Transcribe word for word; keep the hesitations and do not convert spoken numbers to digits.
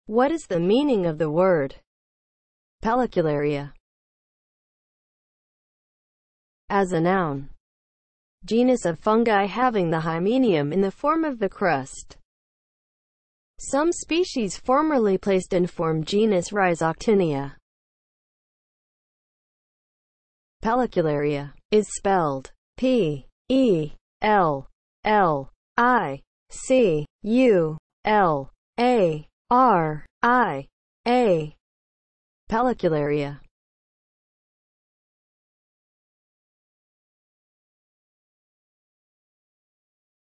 What is the meaning of the word Pellicularia? As a noun, genus of fungi having the hymenium in the form of the crust. Some species formerly placed in form genus Rhizoctinia. Pellicularia is spelled P E L L I C U L A R I A. Pellicularia